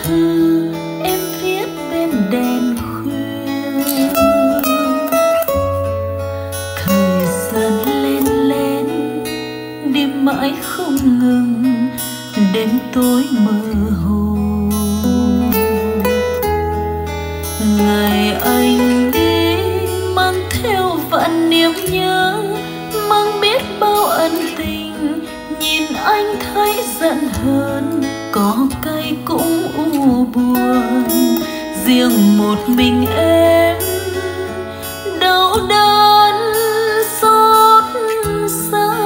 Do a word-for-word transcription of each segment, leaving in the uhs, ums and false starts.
thư em viết bên đèn khuya. Thời gian len lén đi mãi không ngừng, đêm tối mơ hồ. Ngày anh đi mang theo vạn niềm nhớ, mang biết bao ân tình. Nhìn anh thấy giận hơn, có cay cũng u buồn. Riêng một mình em đau đớn xót xa.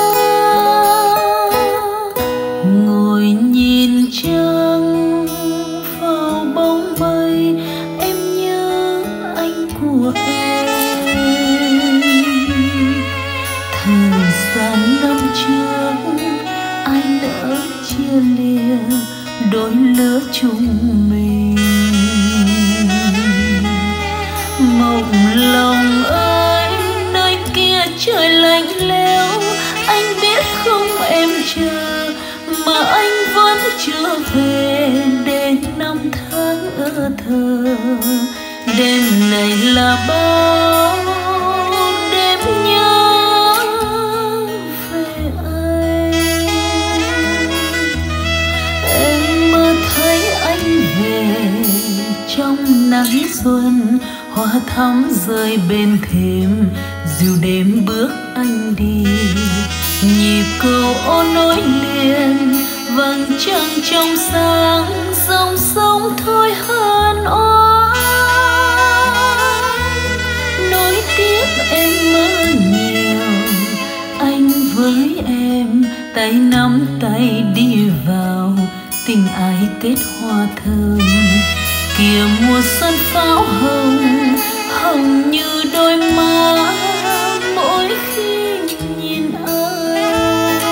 Ngồi nhìn trăng vào bóng mây, em nhớ anh của em. Thời gian năm trước anh đã chia lìa đôi lứa chúng mình. Mộng lòng ơi, nơi kia trời lạnh lẽo, anh biết không em chờ mà anh vẫn chưa về. Để năm tháng ơ thơ, đêm này là bao đêm nhớ về anh. Em mơ thấy anh về trong nắng xuân, hoa thắm rơi bên thềm, dịu đêm bước anh đi. Nhịp cầu ô nối liền, vầng trăng trong sáng, dòng sông thôi hơn oan. Nối tiếp em mơ nhiều, anh với em tay nắm tay đi vào, tình ai kết hoa thơm. Kìa mùa xuân pháo hồng, hồng như đôi má mỗi khi nhìn anh.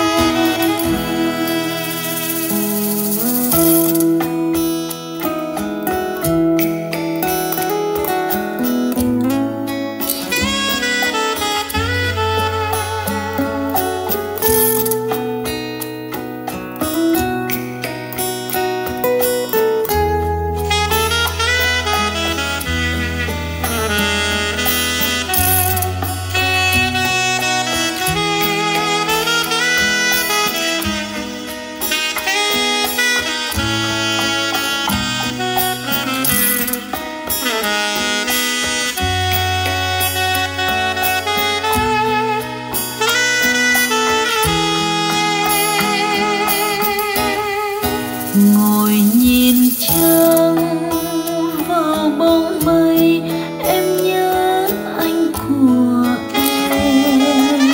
Ngồi nhìn trăng vào bóng mây, em nhớ anh của em.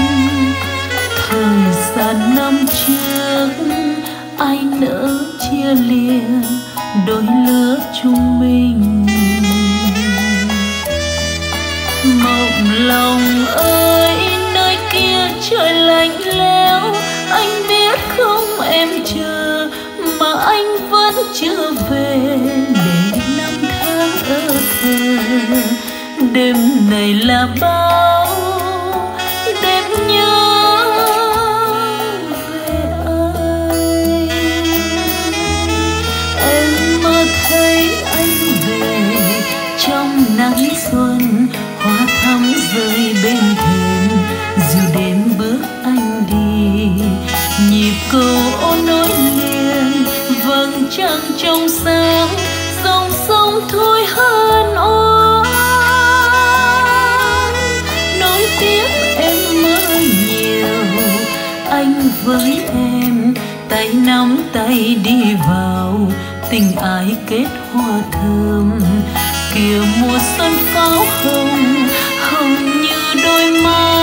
Thời gian năm trước anh đã chia lìa đôi lứa chúng mình. Mộng lòng ơi, nơi kia trời lạnh lẽo, anh biết không em chờ mà anh vẫn chưa về. Để năm tháng ơ thơ, đêm này là bao đêm nhớ về anh. Em mơ thấy anh về trong nắng xuân, hoa thắm rơi bên thềm, dịu đêm bước anh đi. Nhịp cầu ô nối liền, vầng trăng trong sáng, dòng sông thôi hơn oan. Nối tiếp em mơ nhiều, anh với em tay nắm tay đi vào, tình ai kết hoa thơm. Kìa mùa xuân pháo hồng, hồng như đôi má